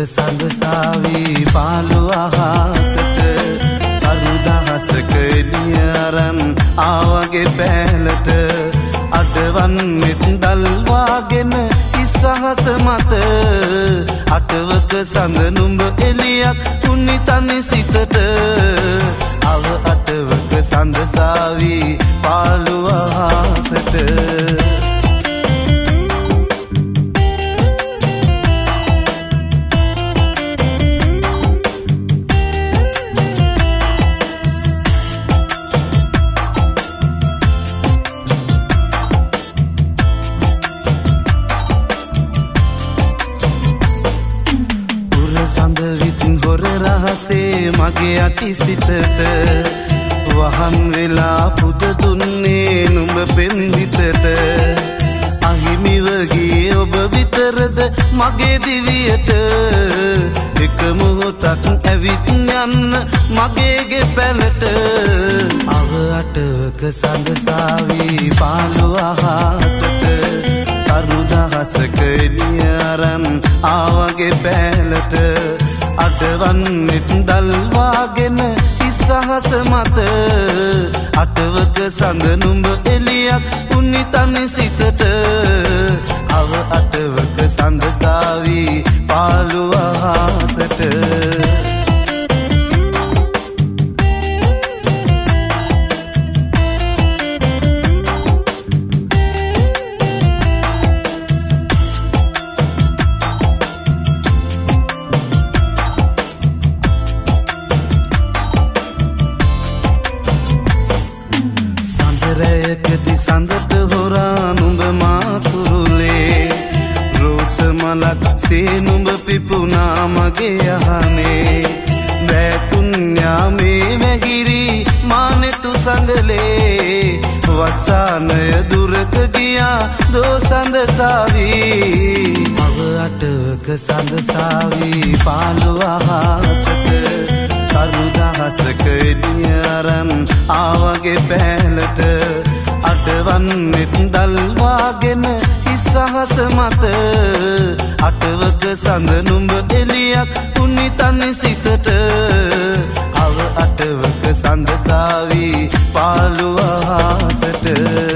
සඳසාවි පාළු අහසට අරුදහසක එළියරන් ආවගේ පැලට අදවන් මෙත් දල්වාගෙන ඉස්සහස මත අටවක සඳ නුඹ එළියක් තුනි තනි සිතට අව අටවක සඳසාවි පාළු අහසට මගේ අටි සිතට වහන් වෙලා පුද දුන්නේ නුඹ පෙන් හිතට අහිමිව ගියේ ඔබ විතරද මගේ දිවියට එක මොහොතක් ඇවිත් යන්න මගේ ගෙපැලට අව අටවක සඳසාවි පාළු අහසට අරුදහසක එළියරන් ආවගේ පැලට අටවන් මෙත් දල්වාගෙන ඉස්සහස මත අටවක සඳ නුඹ එළියක් උන්නි තනි සිතට අව අටවක සඳසාවි පාළු අහසට රැයකදී සඳට හොරා නුඹ මාතුරුලේ රෝස මලක් සේ නුඹ පිපුණා මගේ අහනේ වැතුන් යාමේ වැහිරි මානෙතු සංගලේ වසානය දුරක ගියා දෝ සඳසාවි අව අටවක සඳසාවි පාළු අහසට අරුදහසක එළියරන් ආවගේ පැලට අටවන් මෙත් දල්වාගෙන ඉස්සහස මත අටවක සඳ නුඹ එළියක් තුනි තනි සිතට අව අටවක සඳසාවි පාළු අහසට